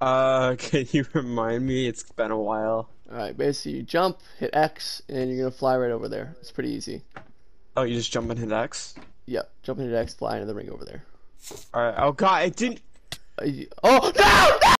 Can you remind me? It's been a while. Alright, basically you jump, hit X, and you're gonna fly right over there. It's pretty easy. Oh, you just jump and hit X? Yep, jump into X, fly into the ring over there. Alright. Oh god, it didn't. Oh, no!